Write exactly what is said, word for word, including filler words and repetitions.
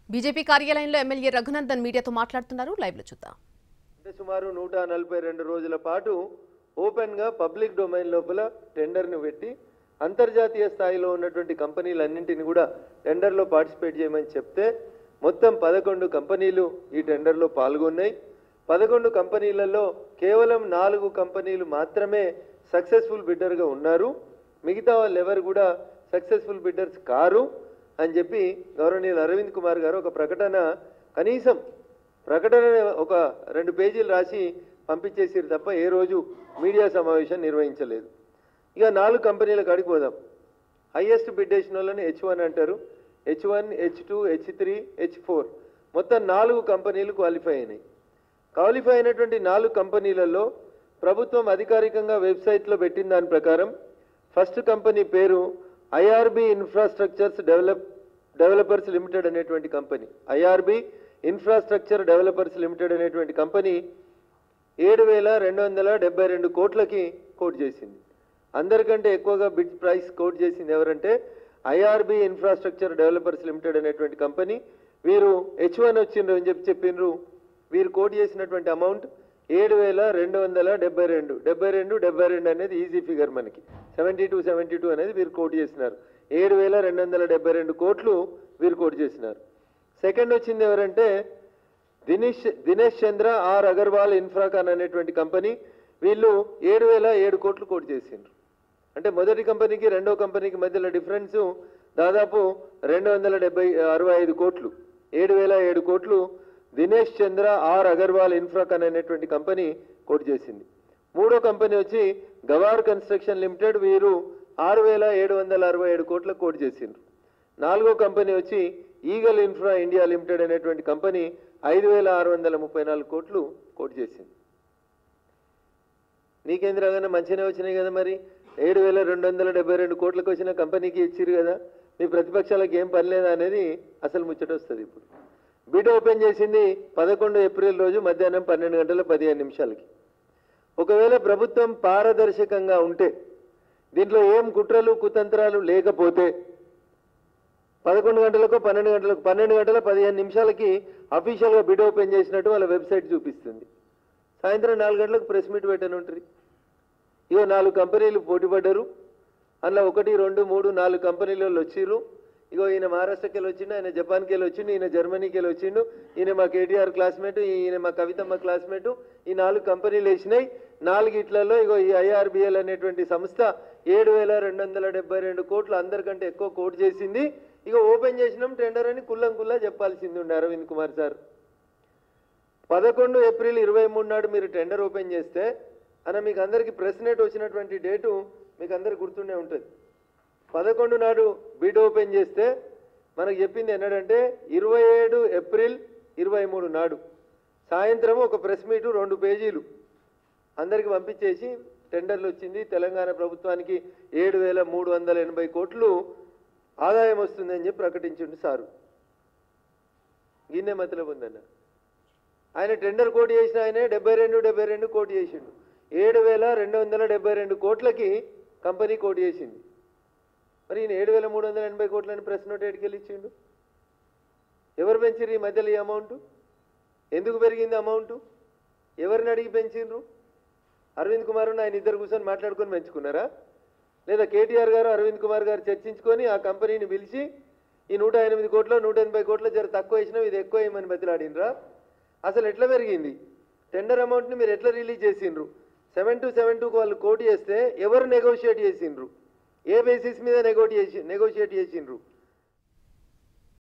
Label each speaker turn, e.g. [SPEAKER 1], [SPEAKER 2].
[SPEAKER 1] BJP కార్యాలయంలో MLA Raghunandan మీడియాతో మాట్లాడుతున్నారు. లైవ్ లో చూద్దాం.
[SPEAKER 2] సుమారు నూట నలభై రెండు రోజుల పాటు ఓపెన్ గా పబ్లిక్ డొమైన్ లోపల టెండర్ ను పెట్టి అంతర్జాతీయ స్థాయిలో ఉన్నటువంటి కంపెనీలన్నింటిని కూడా టెండర్ లో పార్టిసిపేట్ చేయమని చెప్తే మొత్తం పదకొండు కంపెనీలు ఈ టెండర్ లో పాల్గొన్నాయి. పదకొండు కంపెనీలలో కేవలం నాలుగు కంపెనీలు మాత్రమే సక్సెస్ఫుల్ బిడ్డర్ గా ఉన్నారు. మిగతా వాళ్ళు ఎవరు కూడా సక్సెస్ఫుల్ బిడ్డర్స్ కారు అని చెప్పి గౌరవనీయులు అరవింద్ కుమార్ గారు ఒక ప్రకటన కనీసం ప్రకటన ఒక రెండు పేజీలు రాసి పంపించేసారు తప్ప ఏ రోజు మీడియా సమావేశం నిర్వహించలేదు. ఇక నాలుగు కంపెనీలకు అడిగిపోదాం. హైయెస్ట్ బిడ్ వేసిన వాళ్ళని హెచ్ వన్ అంటారు. H one H two H three H four మొత్తం నాలుగు కంపెనీలు క్వాలిఫై అయినాయి. క్వాలిఫై అయినటువంటి నాలుగు కంపెనీలలో ప్రభుత్వం అధికారికంగా వెబ్సైట్లో పెట్టిన దాని ప్రకారం ఫస్ట్ కంపెనీ పేరు IRB infrastructures develop developers limited అనేటువంటి company. IRB infrastructure developers limited అనేటువంటి కంపెనీ ఏడు వేల రెండు వందల డెబ్బై రెండు కోట్లకి కోట్ చేసింది. అందరికంటే ఎక్కువగా బిడ్ ప్రైస్ కోట్ చేసింది ఎవరంటే ఐఆర్బి ఇన్ఫ్రాస్ట్రక్చర్ డెవలపర్స్ లిమిటెడ్ అనేటువంటి కంపెనీ. వీరు హెచ్ వన్ వచ్చిండ్రు అని చెప్పి చెప్పిండ్రు. వీరు కోట్ చేసినటువంటి అమౌంట్ ఏడు వేల రెండు వందల డెబ్బై రెండు డెబ్బై రెండు డెబ్బై రెండు అనేది ఈజీ ఫిగర్ మనకి. సెవెంటీ టూ సెవెంటీ టూ అనేది వీరు కోట్ చేసినారు. ఏడు వేల రెండు వందల డెబ్బై రెండు కోట్లు వీరు కోట్ చేసినారు. సెకండ్ వచ్చింది ఎవరంటే దినేష్ దినేష్ చంద్ర ఆర్ అగర్వాల్ ఇన్ఫ్రాకాన్ అనేటువంటి కంపెనీ. వీళ్ళు ఏడు వేల ఏడు కోట్లు కోట్ చేసిండ్రు. అంటే మొదటి కంపెనీకి రెండో కంపెనీకి మధ్యలో డిఫరెన్స్ దాదాపు రెండు వందల డెబ్బై అరవై ఐదు కోట్లు. ఏడు వేల ఏడు కోట్లు దినేష్ చంద్ర ఆర్ అగర్వాల్ ఇన్ఫ్రాకాన్ అనేటువంటి కంపెనీ కోట్ చేసింది. మూడో కంపెనీ వచ్చి గవార్ కన్స్ట్రక్షన్ లిమిటెడ్. వీరు ఆరు వేల ఏడు వందల అరవై ఏడు కోట్ల కోట్ చేసిండ్రు. నాలుగో కంపెనీ వచ్చి ఈగల్ ఇన్ఫ్రా ఇండియా లిమిటెడ్ అనేటువంటి కంపెనీ ఐదు వేల ఆరు వందల ముప్పై నాలుగు కోట్లు కోట్ చేసింది. నీకేంద్రగానే మంచిగానే వచ్చినాయి కదా. మరి ఏడు వేల రెండు వందల డెబ్బై రెండు కోట్లకు వచ్చిన కంపెనీకి ఇచ్చిరు కదా, మీ ప్రతిపక్షాలకు ఏం పని లేదా అనేది అసలు ముచ్చట వస్తుంది. ఇప్పుడు బిడ్ ఓపెన్ చేసింది పదకొండు ఏప్రిల్ రోజు మధ్యాహ్నం పన్నెండు గంటల పదిహేను నిమిషాలకి. ఒకవేళ ప్రభుత్వం పారదర్శకంగా ఉంటే, దీంట్లో ఏం కుట్రలు కుతంత్రాలు లేకపోతే పదకొండు గంటలకు పన్నెండు గంటలకు పన్నెండు గంటల పదిహేను నిమిషాలకి అఫీషియల్గా బిడ్ ఓపెన్ చేసినట్టు వాళ్ళ వెబ్సైట్ చూపిస్తుంది. సాయంత్రం నాలుగు గంటలకు ప్రెస్ మీట్ పెట్టని ఉంటుంది. ఇగో నాలుగు కంపెనీలు పోటీ పడ్డారు. అందులో ఒకటి రెండు మూడు నాలుగు కంపెనీలు వచ్చిర్రు. ఇగో ఈయన మహారాష్ట్రకి వెళ్ళి వచ్చిండు, ఆయన జపాన్కి వెళ్ళి వచ్చిండు, ఈయన జర్మనీకి వెళ్ళి వచ్చిండు, ఈయన మా కేటీఆర్ క్లాస్మేట్, ఈయన మా కవితమ్మ క్లాస్మేటు. ఈ నాలుగు కంపెనీలు వేసినాయి. నాలుగిట్లలో ఇగో ఈ ఐఆర్బిఎల్ అనేటువంటి సంస్థ ఏడు వేల రెండు వందల డెబ్బై రెండు కోట్లు అందరికంటే ఎక్కువ కోట్ చేసింది. ఇక ఓపెన్ చేసినాం టెండర్ అని కుల్లం కుల్లా చెప్పాల్సింది ఉండే అరవింద్ కుమార్ సార్. పదకొండు ఏప్రిల్ ఇరవై మూడు నాడు మీరు టెండర్ ఓపెన్ చేస్తే అన్న మీకు అందరికీ ప్రెస్ నెట్ వచ్చినటువంటి డేటు మీకు అందరికి గుర్తుండే ఉంటుంది. పదకొండు నాడు బిడ్ ఓపెన్ చేస్తే మనకు చెప్పింది ఏంటంటే ఇరవై ఏడు ఏప్రిల్ ఇరవై మూడు నాడు సాయంత్రం ఒక ప్రెస్ మీటు రెండు పేజీలు అందరికి పంపించేసి టెండర్లు వచ్చింది, తెలంగాణ ప్రభుత్వానికి ఏడు వేల మూడు వందల ఎనభై కోట్లు ఆదాయం వస్తుందని చెప్పి ప్రకటించిండు సారు. గిన్నె మతలబు ఉందన్న. ఆయన టెండర్ కోటి చేసిన ఆయనే డెబ్బై రెండు డెబ్బై రెండు కోటి చేసిండు. ఏడు వేల రెండు వందల డెబ్బై రెండు కోట్లకి కంపెనీ కోటి చేసింది. మరి ఈయన ఏడు వేల మూడు వందల ఎనభై కోట్లని ప్రెస్ నోట్ ఎడికెళ్ళి ఇచ్చిండు. ఎవరు పెంచిర్రు ఈ మధ్యలో ఈ అమౌంట్? ఎందుకు పెరిగింది అమౌంట్? ఎవరిని అడిగి పెంచిండ్రు? అరవింద్ కుమార్ ఆయన ఇద్దరు కూర్చొని మాట్లాడుకొని పెంచుకున్నారా? లేదా కేటీఆర్ గారు అరవింద్ కుమార్ గారు చర్చించుకొని ఆ కంపెనీని పిలిచి ఈ నూట ఎనిమిది కోట్ల నూట ఎనభై కోట్ల జర తక్కువ వేసినావు, ఇది ఎక్కువ వేయమని బతిలాడినరా? అసలు ఎట్లా పెరిగింది? టెండర్ అమౌంట్ని మీరు ఎట్లా రిలీజ్ చేసిండ్రు? సెవెన్ టూ సెవెన్ టూకి వాళ్ళు కోట్ చేస్తే ఎవరు నెగోషియేట్ చేసిండ్రు? ఏ బేసిస్ మీద నెగోటియేషన్ నెగోషియేట్ చేసిండ్రు?